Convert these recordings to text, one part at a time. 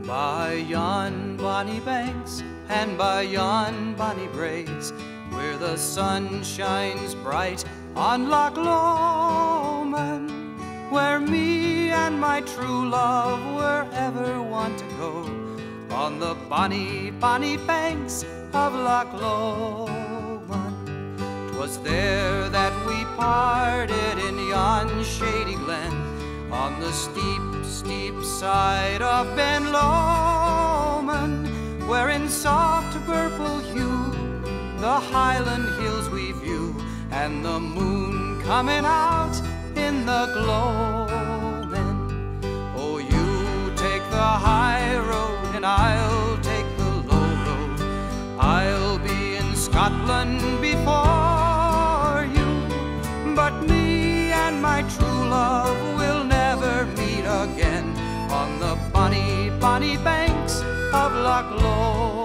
By yon bonny banks and by yon bonny braes, where the sun shines bright on Loch Lomond, where me and my true love were ever wont to go, on the bonny, bonny banks of Loch Lomond. 'Twas there that we parted in yon shady glen, on the steep, steep side of Ben Lomond, where in soft purple hue the highland hills we view, and the moon coming out in the gloaming. Oh, you take the high road and I'll take the low road. I'll be in Scotland before you, but me and my true love will never meet again on the bonny, bonny banks of Loch Lomond.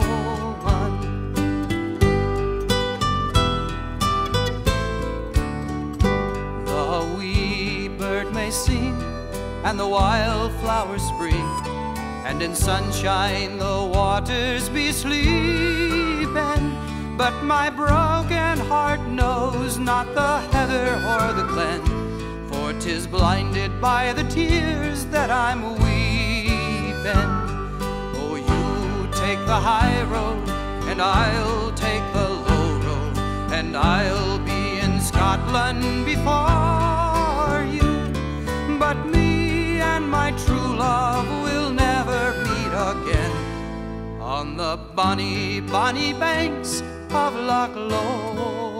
The wee bird may sing and the wildflowers spring, and in sunshine the waters be sleeping, but my broken heart knows not the heather or the glen, for 'tis blinded by the tears that I'm weeping. Oh, you take the high road and I'll take the low road, and I'll be in Scotland before you, but me and my true love will never meet again on the bonny, bonny banks of Loch Lomond.